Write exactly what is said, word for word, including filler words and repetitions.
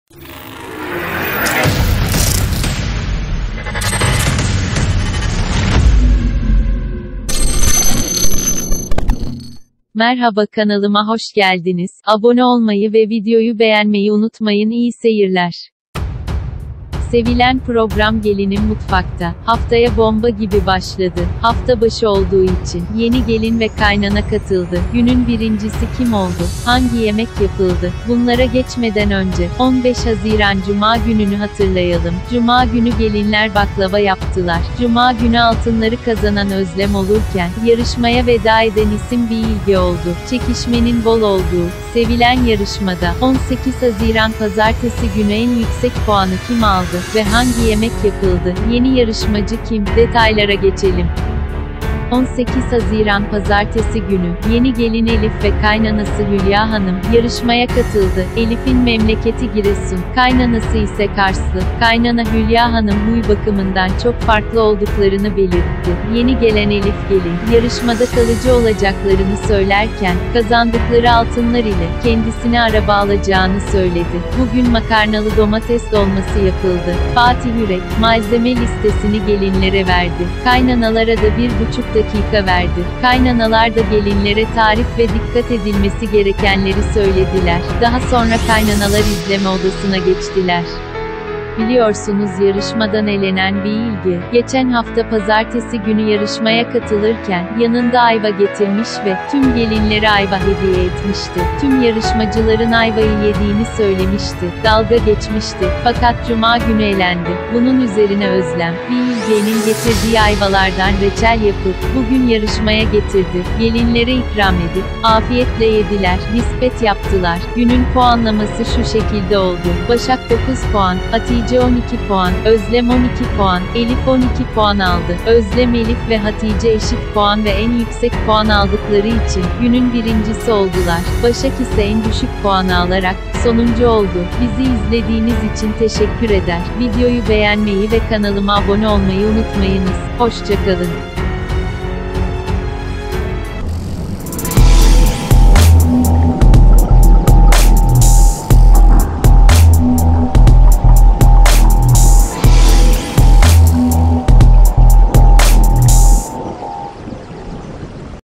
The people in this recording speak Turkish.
Merhaba, kanalıma hoş geldiniz. Abone olmayı ve videoyu beğenmeyi unutmayın. İyi seyirler. Sevilen program Gelinin Mutfakta, haftaya bomba gibi başladı. Hafta başı olduğu için, yeni gelin ve kaynana katıldı. Günün birincisi kim oldu? Hangi yemek yapıldı? Bunlara geçmeden önce, on beş Haziran Cuma gününü hatırlayalım. Cuma günü gelinler baklava yaptılar. Cuma günü altınları kazanan Özlem olurken, yarışmaya veda eden isim Bilge oldu. Çekişmenin bol olduğu, sevilen yarışmada, on sekiz Haziran Pazartesi günü en yüksek puanı kim aldı ve hangi yemek yapıldı? Yeni yarışmacı kim? Detaylara geçelim. on sekiz Haziran Pazartesi günü, yeni gelin Elif ve kaynanası Hülya Hanım, yarışmaya katıldı. Elif'in memleketi Giresun, kaynanası ise Karslı. Kaynana Hülya Hanım huy bakımından çok farklı olduklarını belirtti. Yeni gelen Elif gelin, yarışmada kalıcı olacaklarını söylerken, kazandıkları altınlar ile, kendisine araba alacağını söyledi. Bugün makarnalı domates dolması yapıldı. Fatih Yürek, malzeme listesini gelinlere verdi. Kaynanalara da bir buçuk dakika verdi. Kaynanalar da gelinlere tarif ve dikkat edilmesi gerekenleri söylediler. Daha sonra kaynanalar izleme odasına geçtiler. Biliyorsunuz yarışmadan elenen Bilge, geçen hafta pazartesi günü yarışmaya katılırken, yanında ayva getirmiş ve, tüm gelinlere ayva hediye etmişti. Tüm yarışmacıların ayvayı yediğini söylemişti. Dalga geçmişti. Fakat Cuma günü elendi. Bunun üzerine Özlem, Bilge'nin getirdiği ayvalardan reçel yapıp, bugün yarışmaya getirdi. Gelinlere ikram edip, afiyetle yediler, nispet yaptılar. Günün puanlaması şu şekilde oldu. Başak dokuz puan, Hatice on iki puan, Özlem on iki puan, Elif on iki puan aldı. Özlem, Elif ve Hatice eşit puan ve en yüksek puan aldıkları için, günün birincisi oldular. Başak ise en düşük puanı alarak, sonuncu oldu. Bizi izlediğiniz için teşekkür eder. Videoyu beğenmeyi ve kanalıma abone olmayı unutmayınız. Hoşça kalın.